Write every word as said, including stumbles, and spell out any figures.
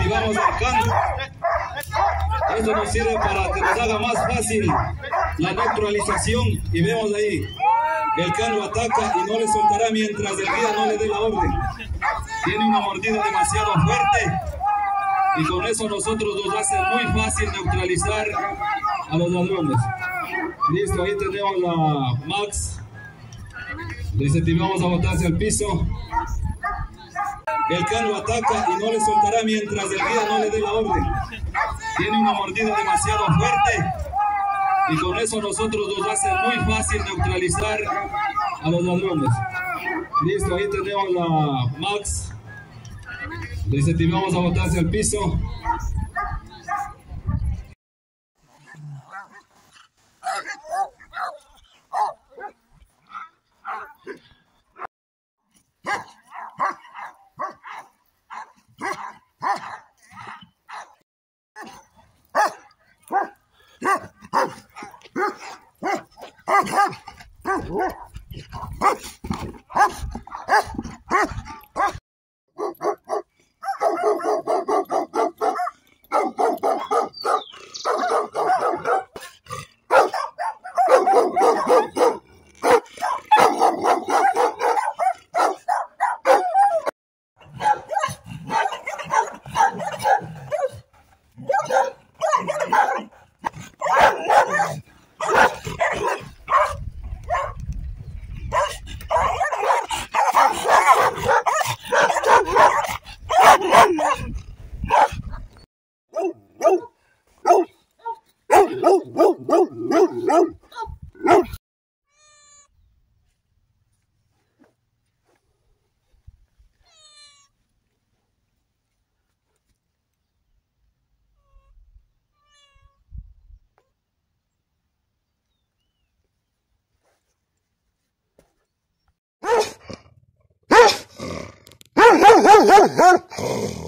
desactivamos el can. Esto nos sirve para que nos haga más fácil la neutralización. Y vemos ahí, el can lo ataca y no le soltará mientras el guía no le dé la orden. Tiene una mordida demasiado fuerte y con eso nosotros nos hace muy fácil neutralizar a los ladrones. Listo, ahí tenemos la Max. Le incentivamos a botarse al piso. El can lo ataca y no le soltará mientras el guía no le dé la orden. Tiene una mordida demasiado fuerte y con eso nosotros nos hace muy fácil neutralizar a los ladrones. Listo, ahí tenemos la Max. Le incentivamos a botarse al piso. Ha ha ha ha!